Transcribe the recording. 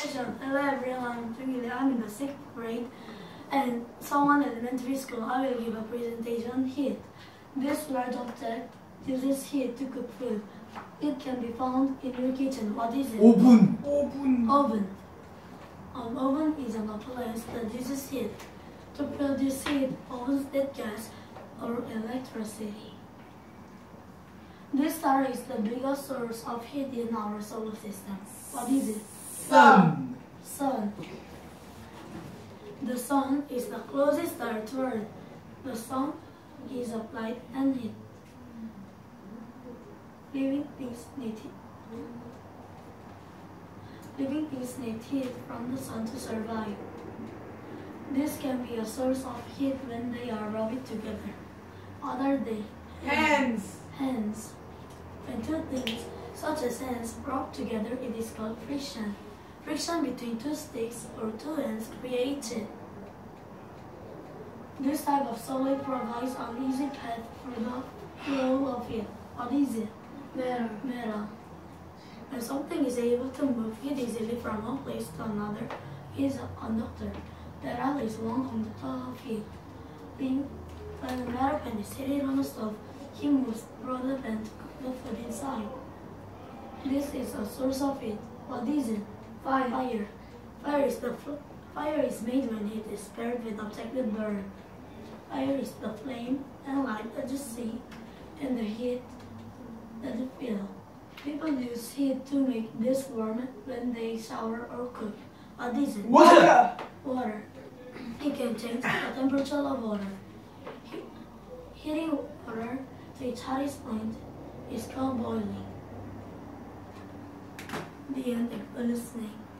Hello everyone, I'm in the 6th grade and someone elementary school. I will give a presentation heat. This large object uses heat to cook food. It can be found in your kitchen. What is it? Oven. Oven. An oven is an appliance that uses heat. To produce heat, ovens need gas or electricity. This star is the biggest source of heat in our solar system. What is it? Sun. Sun. The sun is the closest star to Earth. The sun gives up light and heat. Living things need heat. Living things need heat from the sun to survive. This can be a source of heat when they are rubbed together. What are they? Hands. Hands. When two things, such as hands, rub together, it is called friction. Friction between two sticks or two hands creates heat. This type of solid provides an easy path for the flow of heat. What is it? Metal. When something is able to move heat easily from one place to another, it is a conductor. Metal is one conductor of heat. When a metal pan is heated on a stove, heat moves through the pan to cook the food inside. This is a source of heat. What is it? Fire. Fire is made when heat is paired with object that burn. Fire is the flame and light that you see, and the heat that you feel. People use heat to make this warm when they shower or cook. What is it? Water. It can change the temperature of water. Heating water to its hottest point is called boiling. The end of listening.